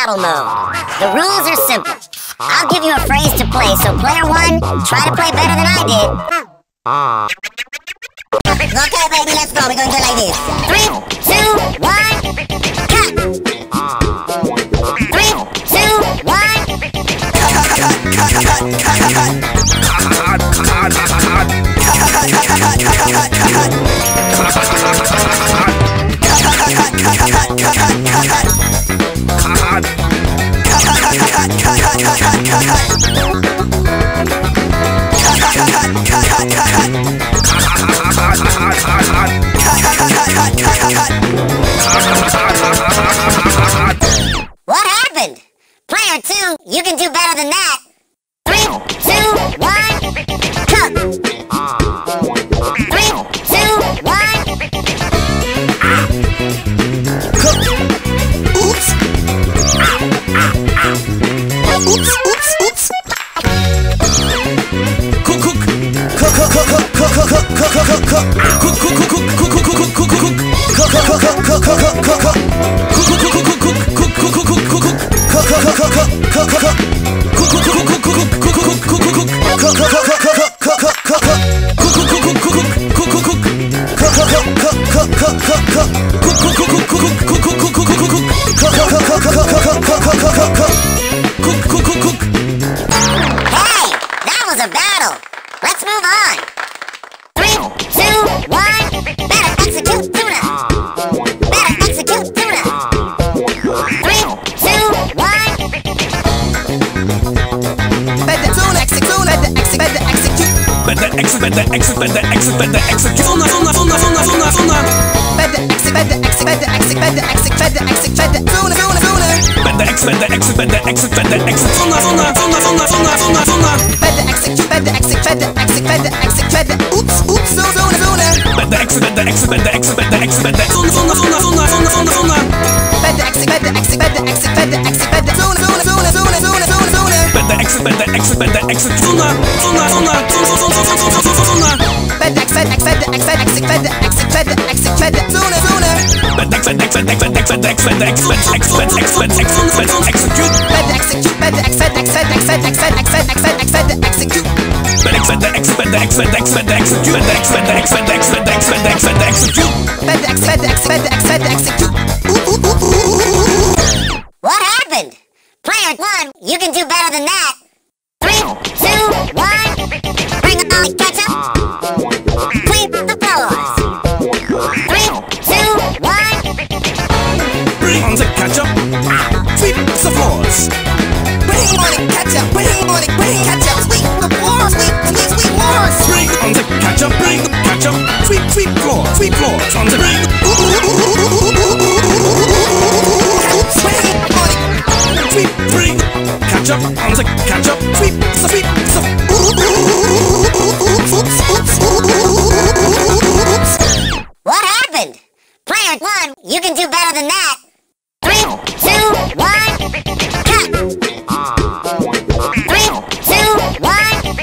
battle mode. The rules are simple. I'll give you a phrase to play, so player one, try to play better than I did. Okay, baby, let's go. We're gonna do it like this. 3, 2, 1, cut! 3, 2, 1. What happened? Player two, you can do better than that. 3, 2, 1, cut! 3, 2, 1. Cook. Oops. Oops, oops, oops. Cook, cook. Cook, cook, cook, cook, cook, cook, cook, cook, cook. Cook, cook, cook, cook, cook, cook, cook, cook, cook. Cook, cook, cook, cook, cook, cook, cook, cook. Cook, cook, cook, cook, cook, cook, cook, cook, cook, cook. Cook, cook, cook, cook, cook, cook, cook. Cook, cook, cook, cook, cook, cook, cook, cook, cook, cook. Cook, cook, cook, cook, cook, cook, cook, cook, cook. Cook, cook, cook, cook, cook, cook, cook, cook. Cook, cook, cook, cook, cook, cook, cook, cook. Cook, cook, cook, cook, cook, cook, cook, cook, cook, cook. Cook, cook, cook, cook, cook, cook, cook, cook, cook, cook. Cook, cook, cook, cook. Hey, that was a battle. Let's move on. 3, 2, 1. Better execute tuna. Better execute tuna. 3, 2, 1. Better tuna, execute, better execute, better execute. Better execute, better execute, better execute, better execute. Tuna, tuna, tuna, tuna, tuna, tuna. Better execute, better execute, better execute, better execute, better execute, better tuna, tuna, tuna. Better execute, better execute, better execute, better execute. Tuna, tuna, tuna, tuna, tuna, tuna, tuna. Better execute, better execute, better execute, better execute, better. Oops, oops, tuna, tuna, tuna. Better execute, better execute, better execute, better execute, better. Tuna, tuna, tuna, tuna, tuna, tuna, tuna. Better execute, better execute, better execute, better execute, better. Tuna, tuna, tuna, tuna, tuna, tuna, tuna. Better execute, better execute, better execute. Tuna, tuna, tuna, tuna, tuna, tuna, tuna, tuna. Better execute, better execute, better execute, better execute, better execute, better. Tuna, tuna. Better execute, better execute, better execute, better execute, better execute, better execute. Better execute, better execute, better execute, better execute. Better execute, better execute, better execute, better execute, better execute, better execute, better execute, better execute, better execute, better execute. Better execute, better execute, better execute, better execute. What happened? Player one, you can do better than that. 3, 2, 1. Bring on the ketchup. Clean the floors. 3, 2, 1. Bring on the ketchup. Sweep the floors. Bring on the ketchup. Bring on the ketchup. Sweep the floors. Sweep floors. Bring on the ketchup. Bring the ketchup. Sweep floors. Sweep floors. On the bring. Bring ketchup on the ketchup. Sweep the. What happened? Player one, you can do better than that. 3, 2, 1. Cut. 3, 2, 1.